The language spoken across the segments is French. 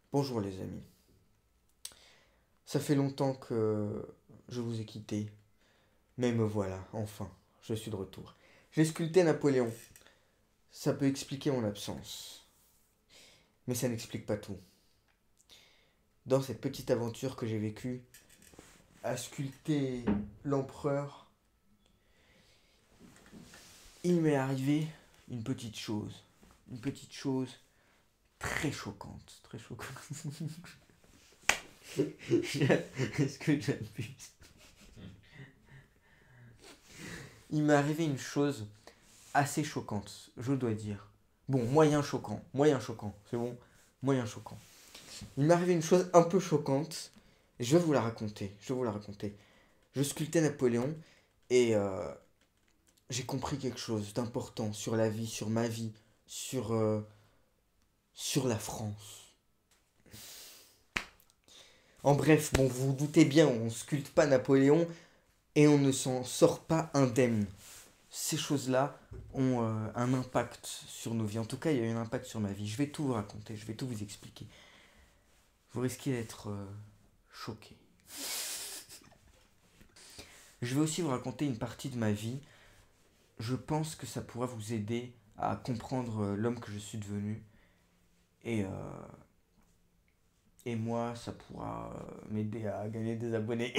Bonjour les amis. Ça fait longtemps que je vous ai quitté, mais me voilà, enfin, je suis de retour. J'ai sculpté Napoléon. Ça peut expliquer mon absence, mais ça n'explique pas tout. Dans cette petite aventure que j'ai vécue, à sculpter l'empereur, il m'est arrivé une petite chose. Une petite chose très choquante. Très choquante. Est-ce que j'abuse? Il m'est arrivé une chose assez choquante, je dois dire. Bon, moyen choquant, c'est bon, moyen choquant. Il m'est arrivé une chose un peu choquante, et je vais vous la raconter, je vais vous la raconter. Je sculptais Napoléon, et j'ai compris quelque chose d'important sur la vie, sur ma vie, sur la France. En bref, bon, vous vous doutez bien, on sculpte pas Napoléon, et on ne s'en sort pas indemne. Ces choses-là ont un impact sur nos vies. En tout cas, il y a eu un impact sur ma vie. Je vais tout vous raconter, je vais tout vous expliquer. Vous risquez d'être choqué. Je vais aussi vous raconter une partie de ma vie. Je pense que ça pourra vous aider à comprendre l'homme que je suis devenu. Et, euh, et moi, ça pourra m'aider à gagner des abonnés.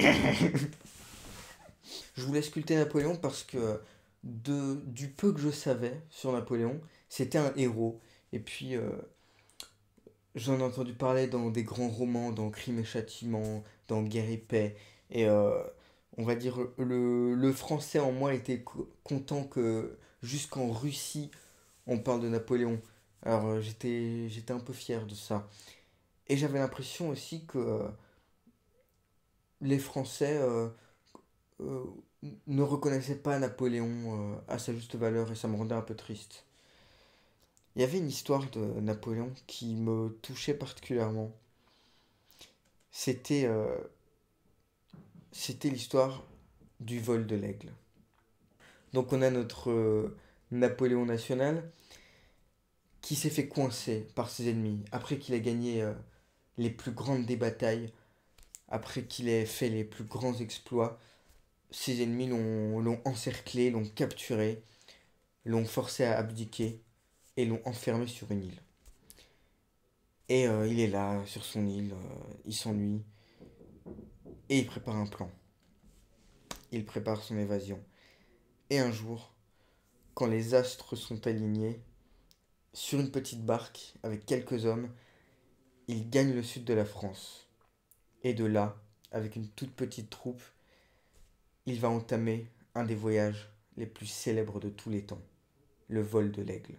Je voulais sculpter Napoléon parce que du peu que je savais sur Napoléon, c'était un héros. Et puis, j'en ai entendu parler dans des grands romans, dans Crime et Châtiment, dans Guerre et Paix. Et on va dire, le français en moi était content que jusqu'en Russie, on parle de Napoléon. Alors j'étais un peu fier de ça. Et j'avais l'impression aussi que les Français euh, ne reconnaissaient pas Napoléon à sa juste valeur et ça me rendait un peu triste. Il y avait une histoire de Napoléon qui me touchait particulièrement. C'était c'était l'histoire du vol de l'aigle. Donc on a notre Napoléon national qui s'est fait coincer par ses ennemis après qu'il ait gagné les plus grandes des batailles, après qu'il ait fait les plus grands exploits. Ses ennemis l'ont encerclé, l'ont capturé, l'ont forcé à abdiquer et l'ont enfermé sur une île. Et il est là, sur son île, il s'ennuie et il prépare un plan. Il prépare son évasion. Et un jour, quand les astres sont alignés, sur une petite barque avec quelques hommes, il gagne le sud de la France. Et de là, avec une toute petite troupe, il va entamer un des voyages les plus célèbres de tous les temps, le vol de l'aigle.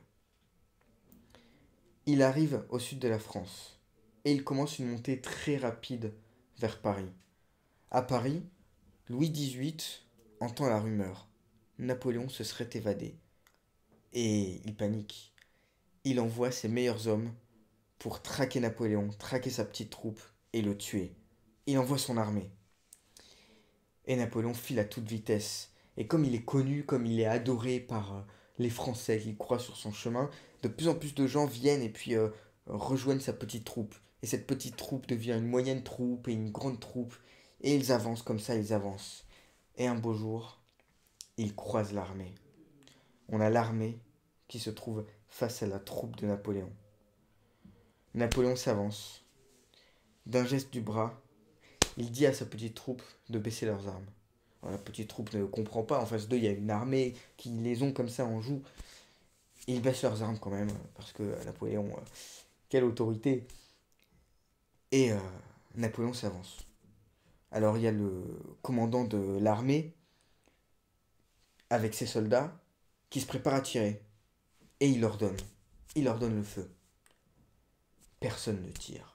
Il arrive au sud de la France et il commence une montée très rapide vers Paris. À Paris, Louis XVIII entend la rumeur. Napoléon se serait évadé. Et il panique. Il envoie ses meilleurs hommes pour traquer Napoléon, traquer sa petite troupe et le tuer. Il envoie son armée. Et Napoléon file à toute vitesse. Et comme il est connu, comme il est adoré par les Français qui croient sur son chemin, de plus en plus de gens viennent et puis rejoignent sa petite troupe. Et cette petite troupe devient une moyenne troupe et une grande troupe. Et ils avancent comme ça, ils avancent. Et un beau jour, ils croisent l'armée. On a l'armée qui se trouve face à la troupe de Napoléon. Napoléon s'avance. D'un geste du bras, il dit à sa petite troupe de baisser leurs armes. Alors, la petite troupe ne comprend pas. En face d'eux, il y a une armée qui les ont comme ça en joue. Et ils baissent leurs armes quand même, parce que Napoléon, quelle autorité. Et Napoléon s'avance. Alors il y a le commandant de l'armée, avec ses soldats, qui se prépare à tirer. Et il leur donne. Il leur donne le feu. Personne ne tire.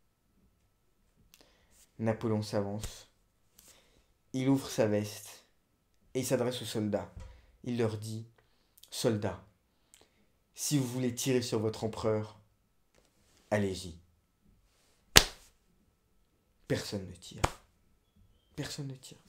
Napoléon s'avance. Il ouvre sa veste. Et il s'adresse aux soldats. Il leur dit, soldats, si vous voulez tirer sur votre empereur, allez-y. Personne ne tire. Personne ne tire.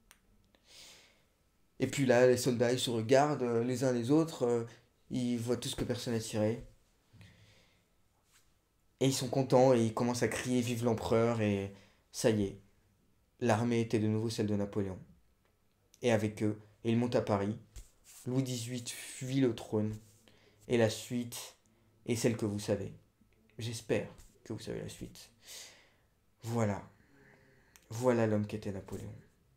Et puis là, les soldats, ils se regardent les uns les autres. Ils voient tous que personne n'a tiré. Et ils sont contents et ils commencent à crier vive l'empereur et ça y est, l'armée était de nouveau celle de Napoléon. Et avec eux, ils montent à Paris. Louis XVIII fuit le trône et la suite est celle que vous savez. J'espère que vous savez la suite. Voilà, voilà l'homme qu'était Napoléon.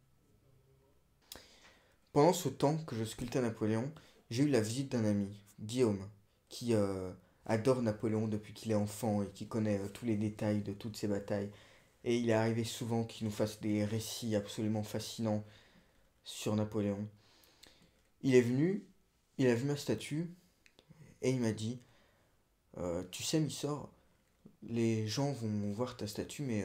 Pendant ce temps que je sculptais Napoléon, j'ai eu la visite d'un ami, Guillaume, qui adore Napoléon depuis qu'il est enfant et qui connaît tous les détails de toutes ses batailles. Et il est arrivé souvent qu'il nous fasse des récits absolument fascinants sur Napoléon. Il est venu, il a vu ma statue et il m'a dit tu sais, Missor, les gens vont voir ta statue, mais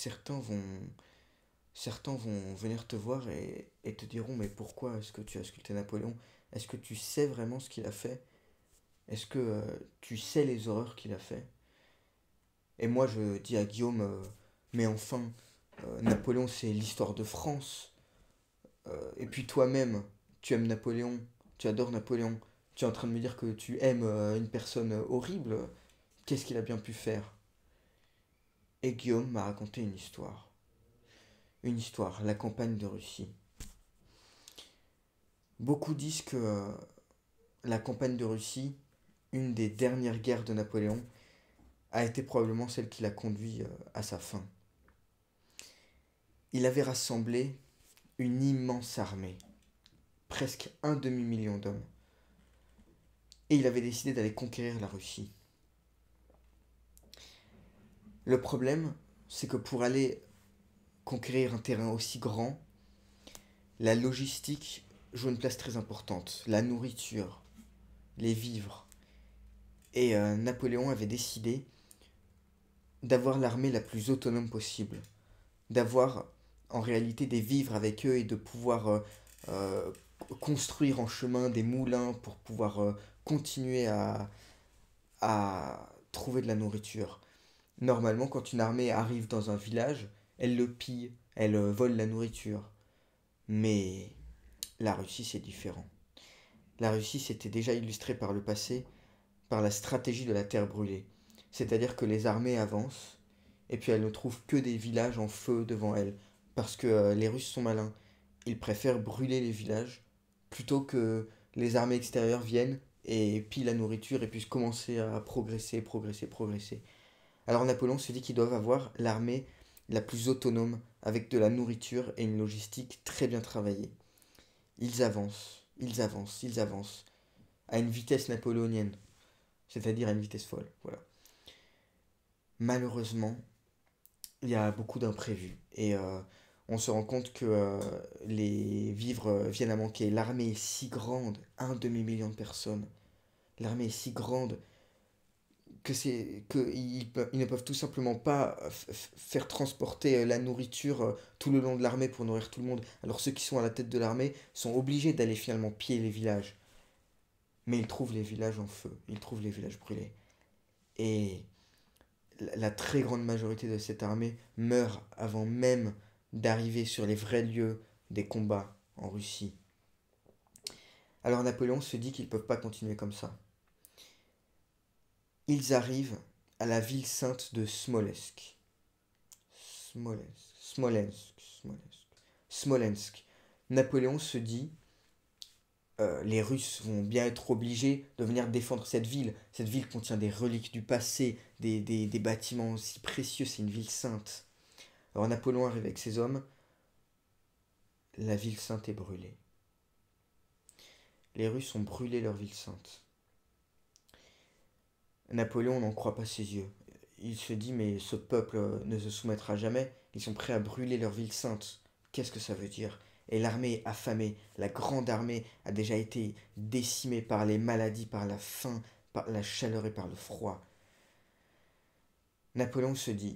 certains vont venir te voir et te diront mais pourquoi est-ce que tu as sculpté Napoléon? Est-ce que tu sais vraiment ce qu'il a fait? Est-ce que tu sais les horreurs qu'il a fait? Et moi je dis à Guillaume mais enfin, Napoléon c'est l'histoire de France. Et puis toi-même, tu aimes Napoléon, tu adores Napoléon. Tu es en train de me dire que tu aimes une personne horrible. Qu'est-ce qu'il a bien pu faire? Et Guillaume m'a raconté une histoire. Une histoire, la campagne de Russie. Beaucoup disent que la campagne de Russie, une des dernières guerres de Napoléon, a été probablement celle qui l'a conduit à sa fin. Il avait rassemblé une immense armée, presque un demi-million d'hommes, et il avait décidé d'aller conquérir la Russie. Le problème, c'est que pour aller conquérir un terrain aussi grand, la logistique joue une place très importante. La nourriture, les vivres. Et Napoléon avait décidé d'avoir l'armée la plus autonome possible. D'avoir en réalité des vivres avec eux et de pouvoir euh, construire en chemin des moulins pour pouvoir continuer à trouver de la nourriture. Normalement, quand une armée arrive dans un village, elle le pille, elle vole la nourriture. Mais la Russie, c'est différent. La Russie s'était déjà illustrée par le passé par la stratégie de la terre brûlée. C'est-à-dire que les armées avancent et puis elles ne trouvent que des villages en feu devant elles. Parce que les Russes sont malins. Ils préfèrent brûler les villages plutôt que les armées extérieures viennent et pillent la nourriture et puissent commencer à progresser, progresser, progresser. Alors Napoléon se dit qu'ils doivent avoir l'armée la plus autonome avec de la nourriture et une logistique très bien travaillée. Ils avancent, ils avancent, ils avancent à une vitesse napoléonienne, c'est-à-dire à une vitesse folle. Voilà. Malheureusement, il y a beaucoup d'imprévus et on se rend compte que les vivres viennent à manquer. L'armée est si grande, un demi-million de personnes. L'armée est si grande ils ne peuvent tout simplement pas faire transporter la nourriture tout le long de l'armée pour nourrir tout le monde. Alors ceux qui sont à la tête de l'armée sont obligés d'aller finalement piller les villages. Mais ils trouvent les villages en feu, ils trouvent les villages brûlés. Et la très grande majorité de cette armée meurt avant même d'arriver sur les vrais lieux des combats en Russie. Alors Napoléon se dit qu'ils ne peuvent pas continuer comme ça. Ils arrivent à la ville sainte de Smolensk. Smolensk. Napoléon se dit les Russes vont bien être obligés de venir défendre cette ville. Cette ville contient des reliques du passé, des bâtiments si précieux, c'est une ville sainte. Alors Napoléon arrive avec ses hommes, la ville sainte est brûlée. Les Russes ont brûlé leur ville sainte. Napoléon n'en croit pas ses yeux. Il se dit mais ce peuple ne se soumettra jamais, ils sont prêts à brûler leur ville sainte. Qu'est-ce que ça veut dire? Et l'armée affamée, la grande armée a déjà été décimée par les maladies, par la faim, par la chaleur et par le froid. Napoléon se dit,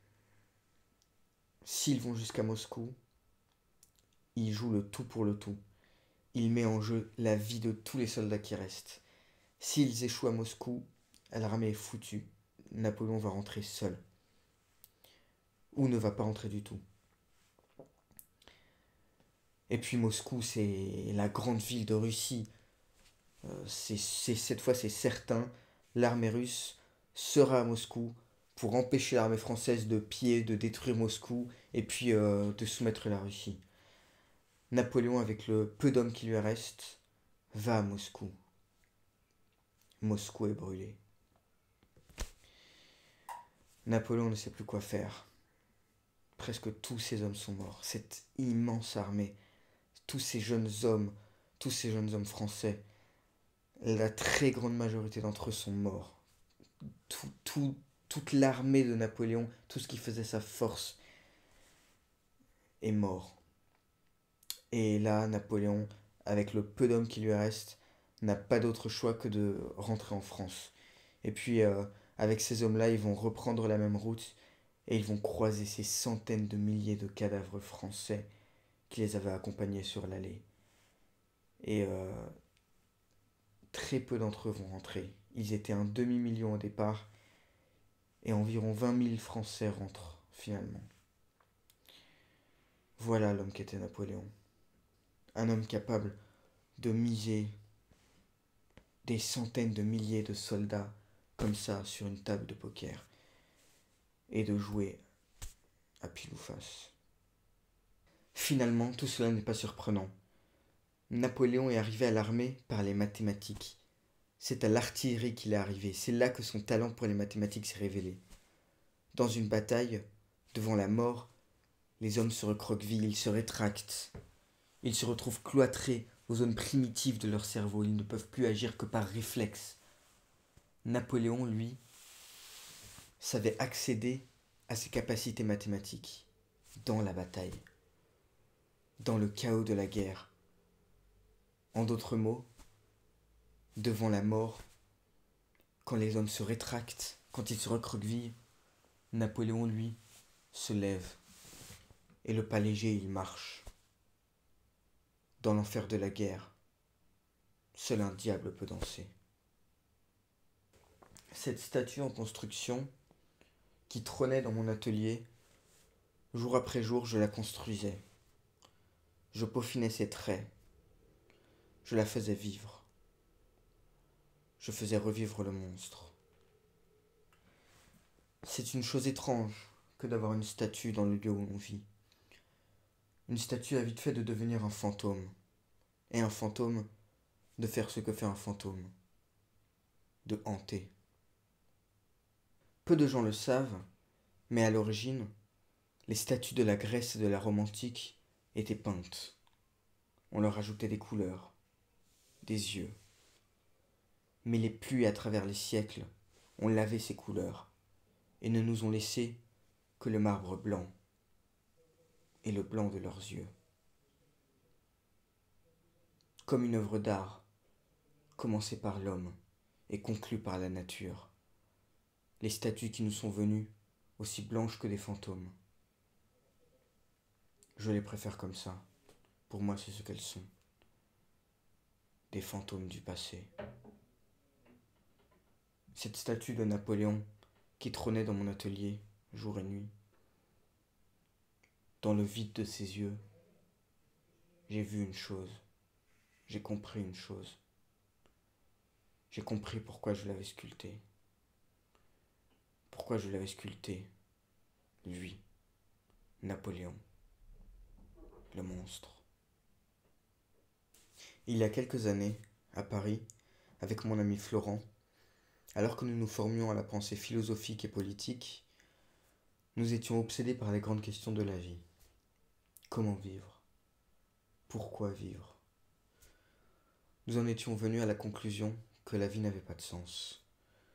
s'ils vont jusqu'à Moscou, il joue le tout pour le tout. Il met en jeu la vie de tous les soldats qui restent. S'ils échouent à Moscou, l'armée est foutue. Napoléon va rentrer seul. Ou ne va pas rentrer du tout. Et puis Moscou, c'est la grande ville de Russie. Cette fois, c'est certain. L'armée russe sera à Moscou pour empêcher l'armée française de piller, de détruire Moscou et puis de soumettre la Russie. Napoléon, avec le peu d'hommes qui lui restent, va à Moscou. Moscou est brûlée. Napoléon ne sait plus quoi faire. Presque tous ses hommes sont morts. Cette immense armée, tous ces jeunes hommes français, la très grande majorité d'entre eux sont morts. Toute l'armée de Napoléon, tout ce qui faisait sa force, est mort. Et là, Napoléon, avec le peu d'hommes qui lui reste, n'a pas d'autre choix que de rentrer en France. Et puis, avec ces hommes-là, ils vont reprendre la même route et ils vont croiser ces centaines de milliers de cadavres français qui les avaient accompagnés sur l'allée. Et très peu d'entre eux vont rentrer. Ils étaient un demi-million au départ et environ 20 000 Français rentrent finalement. Voilà l'homme qu'était Napoléon. Un homme capable de miser des centaines de milliers de soldats comme ça sur une table de poker et de jouer à pile ou face. Finalement, tout cela n'est pas surprenant. Napoléon est arrivé à l'armée par les mathématiques. C'est à l'artillerie qu'il est arrivé. C'est là que son talent pour les mathématiques s'est révélé. Dans une bataille, devant la mort, les hommes se recroquevillent, ils se rétractent. Ils se retrouvent cloîtrés aux zones primitives de leur cerveau. Ils ne peuvent plus agir que par réflexe. Napoléon, lui, savait accéder à ses capacités mathématiques dans la bataille, dans le chaos de la guerre. En d'autres mots, devant la mort, quand les hommes se rétractent, quand ils se recroquevillent, Napoléon, lui, se lève et le pas léger, il marche. Dans l'enfer de la guerre, seul un diable peut danser. Cette statue en construction, qui trônait dans mon atelier, jour après jour, je la construisais. Je peaufinais ses traits. Je la faisais vivre. Je faisais revivre le monstre. C'est une chose étrange que d'avoir une statue dans le lieu où l'on vit. Une statue a vite fait de devenir un fantôme. Et un fantôme, de faire ce que fait un fantôme. De hanter. Peu de gens le savent, mais à l'origine, les statues de la Grèce et de la Rome antique étaient peintes. On leur ajoutait des couleurs, des yeux. Mais les pluies à travers les siècles ont lavé ces couleurs et ne nous ont laissé que le marbre blanc et le blanc de leurs yeux. Comme une œuvre d'art, commencée par l'homme et conclue par la nature, les statues qui nous sont venues, aussi blanches que des fantômes. Je les préfère comme ça. Pour moi, c'est ce qu'elles sont. Des fantômes du passé. Cette statue de Napoléon qui trônait dans mon atelier, jour et nuit, dans le vide de ses yeux, j'ai vu une chose. J'ai compris une chose. J'ai compris pourquoi je l'avais sculpté. Pourquoi je l'avais sculpté, lui, Napoléon, le monstre. Il y a quelques années, à Paris, avec mon ami Florent, alors que nous nous formions à la pensée philosophique et politique, nous étions obsédés par les grandes questions de la vie. Comment vivre? Pourquoi vivre? Nous en étions venus à la conclusion que la vie n'avait pas de sens.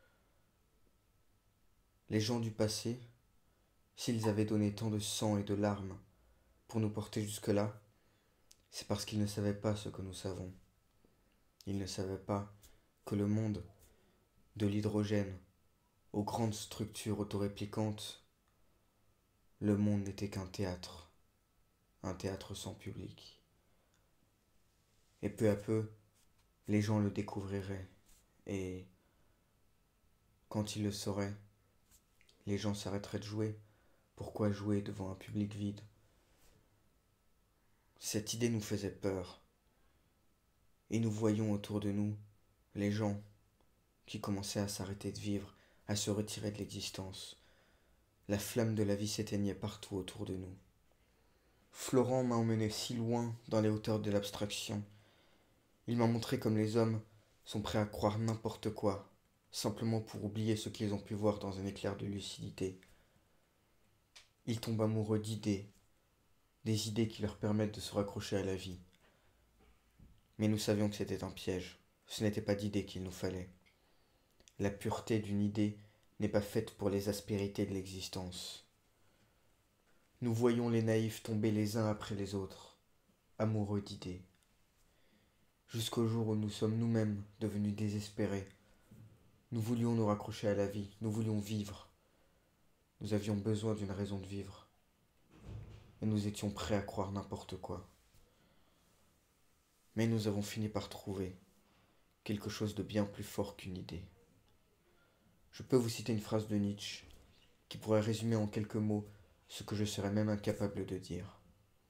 Les gens du passé, s'ils avaient donné tant de sang et de larmes pour nous porter jusque-là, c'est parce qu'ils ne savaient pas ce que nous savons. Ils ne savaient pas que le monde de l'hydrogène aux grandes structures autoréplicantes, le monde n'était qu'un théâtre sans public. Et peu à peu, les gens le découvriraient, et quand ils le sauraient, les gens s'arrêteraient de jouer. Pourquoi jouer devant un public vide? Cette idée nous faisait peur, et nous voyions autour de nous les gens qui commençaient à s'arrêter de vivre, à se retirer de l'existence. la flamme de la vie s'éteignait partout autour de nous. Florent m'a emmené si loin dans les hauteurs de l'abstraction. Il m'a montré comme les hommes sont prêts à croire n'importe quoi, simplement pour oublier ce qu'ils ont pu voir dans un éclair de lucidité. Ils tombent amoureux d'idées, des idées qui leur permettent de se raccrocher à la vie. Mais nous savions que c'était un piège. Ce n'était pas d'idées qu'il nous fallait. La pureté d'une idée n'est pas faite pour les aspérités de l'existence. Nous voyons les naïfs tomber les uns après les autres, amoureux d'idées. Jusqu'au jour où nous sommes nous-mêmes devenus désespérés. Nous voulions nous raccrocher à la vie, nous voulions vivre. Nous avions besoin d'une raison de vivre. Et nous étions prêts à croire n'importe quoi. Mais nous avons fini par trouver quelque chose de bien plus fort qu'une idée. Je peux vous citer une phrase de Nietzsche qui pourrait résumer en quelques mots ce que je serais même incapable de dire.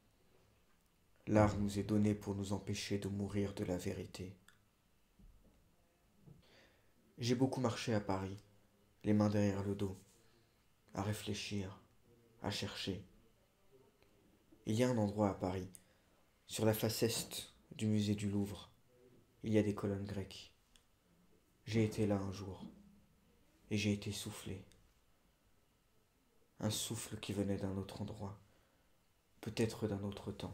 L'art nous est donné pour nous empêcher de mourir de la vérité. J'ai beaucoup marché à Paris, les mains derrière le dos, à réfléchir, à chercher. Il y a un endroit à Paris, sur la face est du musée du Louvre, il y a des colonnes grecques. J'ai été là un jour, et j'ai été soufflé. Un souffle qui venait d'un autre endroit, peut-être d'un autre temps.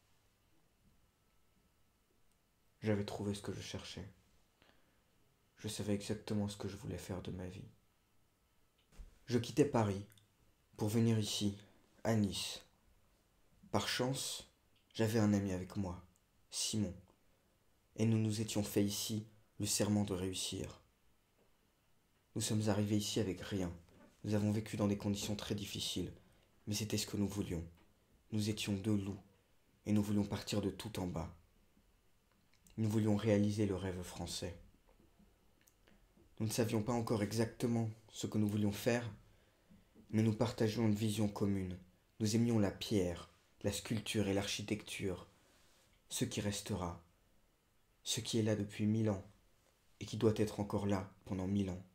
J'avais trouvé ce que je cherchais. Je savais exactement ce que je voulais faire de ma vie. Je quittais Paris pour venir ici, à Nice. Par chance, j'avais un ami avec moi, Simon, et nous nous étions fait ici le serment de réussir. Nous sommes arrivés ici avec rien. Nous avons vécu dans des conditions très difficiles, mais c'était ce que nous voulions. Nous étions deux loups, et nous voulions partir de tout en bas. Nous voulions réaliser le rêve français. Nous ne savions pas encore exactement ce que nous voulions faire, mais nous partagions une vision commune. Nous aimions la pierre, la sculpture et l'architecture, ce qui restera, ce qui est là depuis 1000 ans et qui doit être encore là pendant 1000 ans.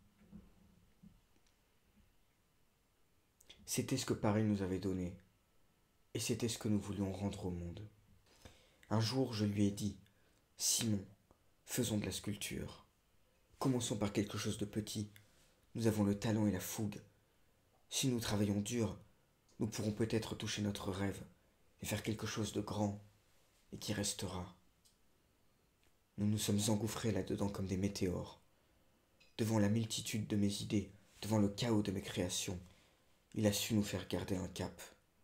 C'était ce que Paris nous avait donné, et c'était ce que nous voulions rendre au monde. Un jour, je lui ai dit, Simon, faisons de la sculpture. Commençons par quelque chose de petit. Nous avons le talent et la fougue. Si nous travaillons dur, nous pourrons peut-être toucher notre rêve et faire quelque chose de grand et qui restera. Nous nous sommes engouffrés là-dedans comme des météores. Devant la multitude de mes idées, devant le chaos de mes créations, il a su nous faire garder un cap.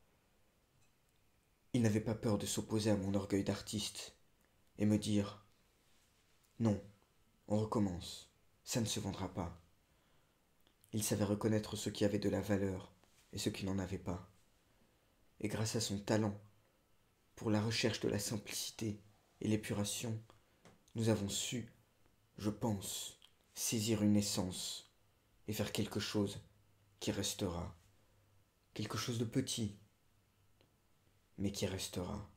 Il n'avait pas peur de s'opposer à mon orgueil d'artiste et me dire « Non, on recommence, ça ne se vendra pas. » Il savait reconnaître ce qui avait de la valeur et ce qui n'en avait pas. Et grâce à son talent, pour la recherche de la simplicité et l'épuration, nous avons su, je pense, saisir une essence et faire quelque chose qui restera. Quelque chose de petit, mais qui restera.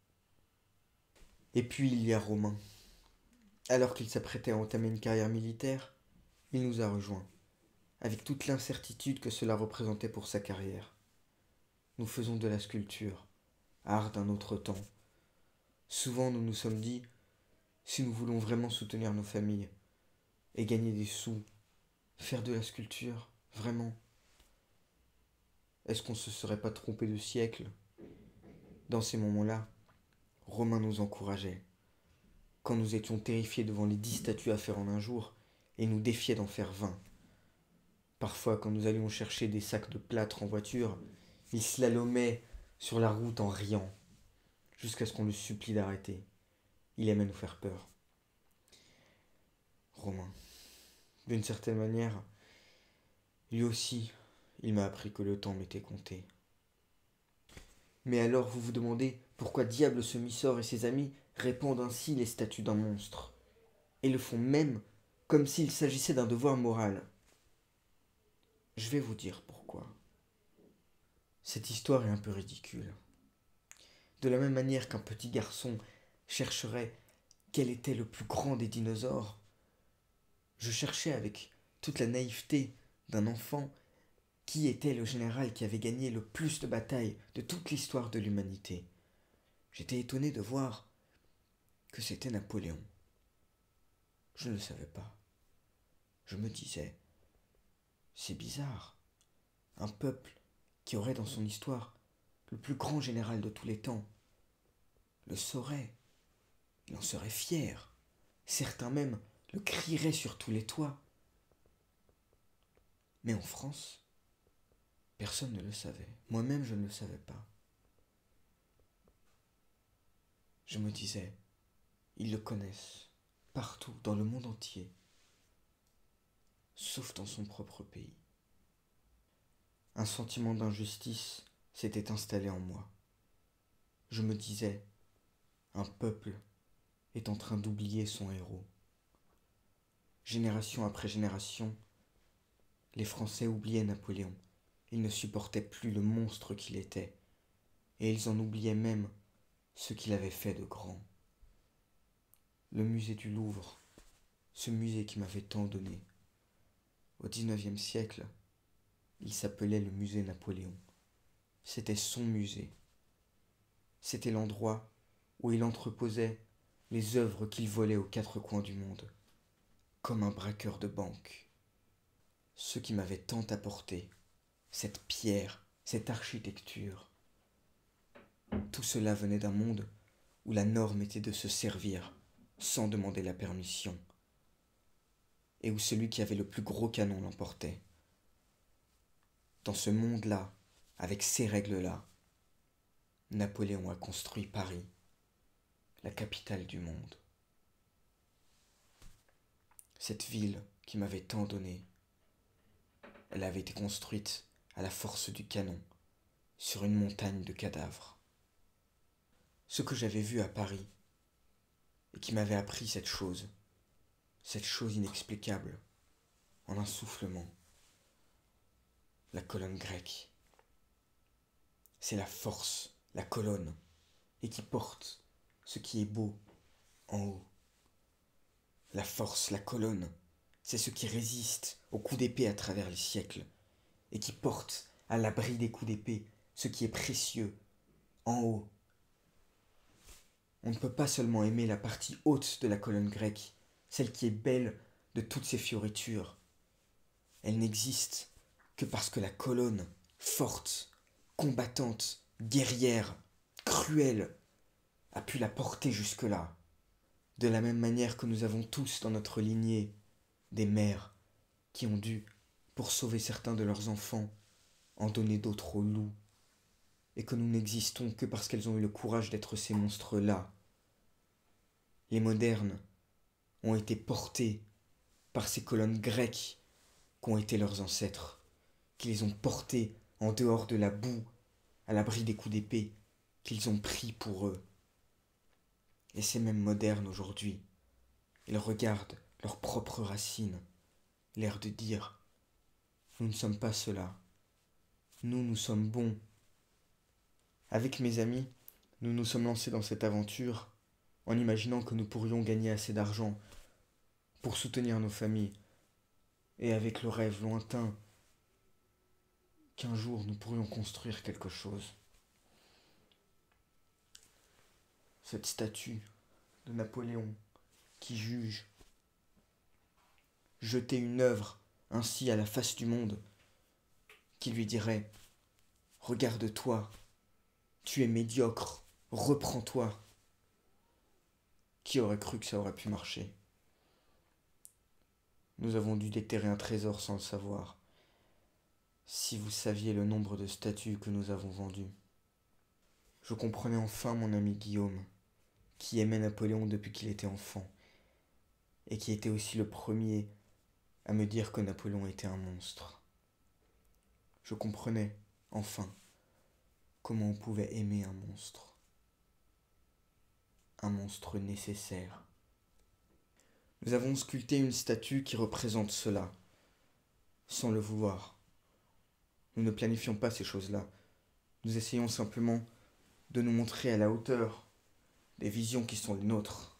Et puis il y a Romain. Alors qu'il s'apprêtait à entamer une carrière militaire, il nous a rejoints, avec toute l'incertitude que cela représentait pour sa carrière. Nous faisons de la sculpture, art d'un autre temps. Souvent nous nous sommes dit, si nous voulons vraiment soutenir nos familles et gagner des sous, faire de la sculpture, vraiment, est-ce qu'on ne se serait pas trompé de siècle? Dans ces moments-là, Romain nous encourageait. Quand nous étions terrifiés devant les 10 statues à faire en un jour, et nous défiait d'en faire 20. Parfois, quand nous allions chercher des sacs de plâtre en voiture, il slalomait sur la route en riant, jusqu'à ce qu'on le supplie d'arrêter. Il aimait nous faire peur. Romain, d'une certaine manière, lui aussi, il m'a appris que le temps m'était compté. Mais alors vous vous demandez pourquoi diable ce Missor et ses amis répandent ainsi les statues d'un monstre, et le font même comme s'il s'agissait d'un devoir moral. Je vais vous dire pourquoi. Cette histoire est un peu ridicule. De la même manière qu'un petit garçon chercherait quel était le plus grand des dinosaures, je cherchais avec toute la naïveté d'un enfant Qui était le général qui avait gagné le plus de batailles de toute l'histoire de l'humanité? J'étais étonné de voir que c'était Napoléon. Je ne le savais pas. Je me disais, c'est bizarre. Un peuple qui aurait dans son histoire le plus grand général de tous les temps le saurait. Il en serait fier. Certains même le crieraient sur tous les toits. Mais en France, personne ne le savait. Moi-même, je ne le savais pas. Je me disais, ils le connaissent partout, dans le monde entier, sauf dans son propre pays. Un sentiment d'injustice s'était installé en moi. Je me disais, un peuple est en train d'oublier son héros. Génération après génération, les Français oubliaient Napoléon. Ils ne supportaient plus le monstre qu'il était, et ils en oubliaient même ce qu'il avait fait de grand. Le musée du Louvre, ce musée qui m'avait tant donné. Au XIXe siècle, il s'appelait le musée Napoléon. C'était son musée. C'était l'endroit où il entreposait les œuvres qu'il volait aux quatre coins du monde, comme un braqueur de banque. Ce qui m'avait tant apporté, cette pierre, cette architecture, tout cela venait d'un monde où la norme était de se servir sans demander la permission, et où celui qui avait le plus gros canon l'emportait. Dans ce monde-là, avec ces règles-là, Napoléon a construit Paris, la capitale du monde. Cette ville qui m'avait tant donné, elle avait été construite à la force du canon, sur une montagne de cadavres. Ce que j'avais vu à Paris, et qui m'avait appris cette chose inexplicable, en un soufflement, la colonne grecque. C'est la force, la colonne, et qui porte ce qui est beau en haut. La force, la colonne, c'est ce qui résiste aux coups d'épée à travers les siècles, et qui porte à l'abri des coups d'épée ce qui est précieux en haut. On ne peut pas seulement aimer la partie haute de la colonne grecque, celle qui est belle de toutes ses fioritures. Elle n'existe que parce que la colonne, forte, combattante, guerrière, cruelle, a pu la porter jusque-là. De la même manière que nous avons tous dans notre lignée des mères qui ont dû, pour sauver certains de leurs enfants, en donner d'autres aux loups, et que nous n'existons que parce qu'elles ont eu le courage d'être ces monstres-là. Les modernes ont été portés par ces colonnes grecques qu'ont été leurs ancêtres, qui les ont portés en dehors de la boue, à l'abri des coups d'épée qu'ils ont pris pour eux. Et ces mêmes modernes aujourd'hui, ils regardent leurs propres racines, l'air de dire « Nous ne sommes pas cela, nous sommes bons ». Avec mes amis, nous nous sommes lancés dans cette aventure en imaginant que nous pourrions gagner assez d'argent pour soutenir nos familles, et avec le rêve lointain qu'un jour nous pourrions construire quelque chose. Cette statue de Napoléon qui juge, jeter une œuvre ainsi à la face du monde, qui lui dirait « Regarde-toi, tu es médiocre, reprends-toi ». Qui aurait cru que ça aurait pu marcher? Nous avons dû déterrer un trésor sans le savoir. Si vous saviez le nombre de statues que nous avons vendues. Je comprenais enfin mon ami Guillaume, qui aimait Napoléon depuis qu'il était enfant, et qui était aussi le premier à me dire que Napoléon était un monstre. Je comprenais, enfin, comment on pouvait aimer un monstre nécessaire. Nous avons sculpté une statue qui représente cela, sans le vouloir. Nous ne planifions pas ces choses-là. Nous essayons simplement de nous montrer à la hauteur des visions qui sont les nôtres.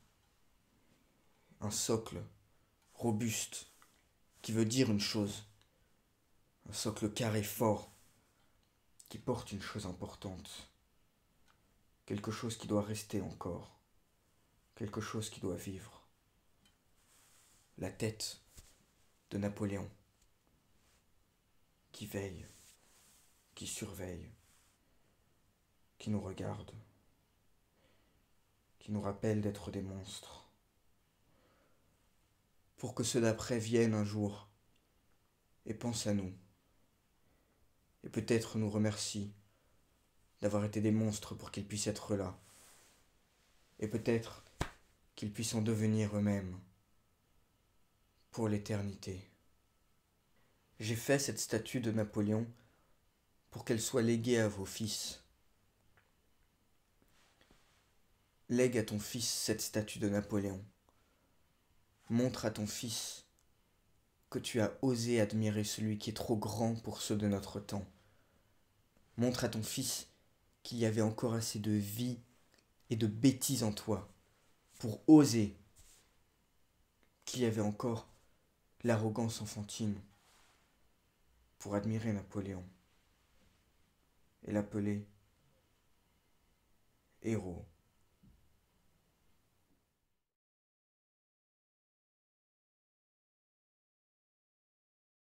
Un socle robuste qui veut dire une chose, Un socle carré fort qui porte une chose importante. Quelque chose qui doit rester encore. Quelque chose qui doit vivre. La tête de Napoléon qui veille, qui surveille, qui nous regarde, qui nous rappelle d'être des monstres. Pour que ceux d'après viennent un jour et pensent à nous. Et peut-être nous remercient d'avoir été des monstres pour qu'ils puissent être là. Et peut-être qu'ils puissent en devenir eux-mêmes pour l'éternité. J'ai fait cette statue de Napoléon pour qu'elle soit léguée à vos fils. Lègue à ton fils cette statue de Napoléon. Montre à ton fils que tu as osé admirer celui qui est trop grand pour ceux de notre temps. Montre à ton fils qu'il y avait encore assez de vie et de bêtise en toi pour oser, qu'il y avait encore l'arrogance enfantine pour admirer Napoléon et l'appeler héros.